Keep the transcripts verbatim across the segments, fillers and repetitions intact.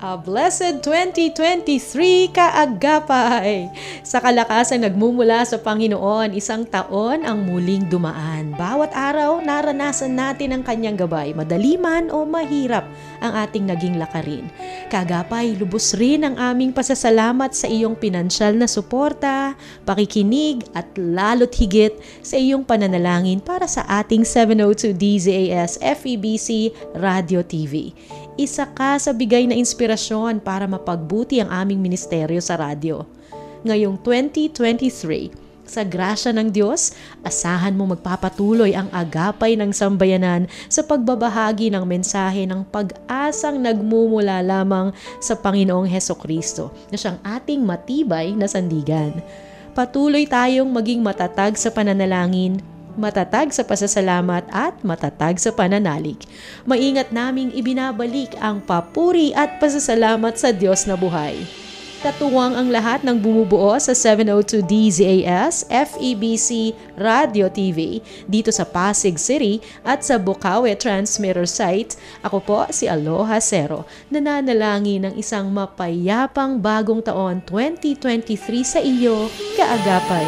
A blessed twenty twenty-three kaagapay! Sa kalakasang nagmumula sa Panginoon, isang taon ang muling dumaan. Bawat araw, naranasan natin ang kanyang gabay, madali man o mahirap ang ating naging lakarin. Kaagapay, lubos rin ang aming pasasalamat sa iyong pinansyal na suporta, pakikinig at lalo't higit sa iyong pananalangin para sa ating seven oh two D Z A S F E B C Radio T V. Isa ka sa bigay na inspirasyon para mapagbuti ang aming ministeryo sa radyo. Ngayong twenty twenty-three, sa grasya ng Diyos, asahan mo magpapatuloy ang agapay ng sambayanan sa pagbabahagi ng mensahe ng pag-asang nagmumula lamang sa Panginoong Hesukristo na siyang ating matibay na sandigan. Patuloy tayong maging matatag sa pananalangin, matatag sa pasasalamat at matatag sa pananalig. Maingat naming ibinabalik ang papuri at pasasalamat sa Diyos na buhay. Katuwang ang lahat ng bumubuo sa seven oh two D Z A S F E B C Radio T V dito sa Pasig City at sa Bukawe Transmitter Site. Ako po si Aloha Cero, nananalangin ng isang mapayapang bagong taon twenty twenty-three sa iyo, kaagapay.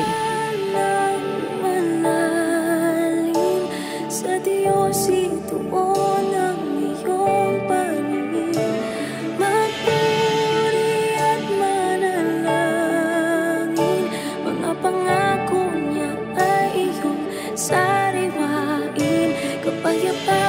Sa Diyos ituon ang iyong paningin, magpuri at manalangin. Mga pangako niya ay iyong sariwain, kapayapaan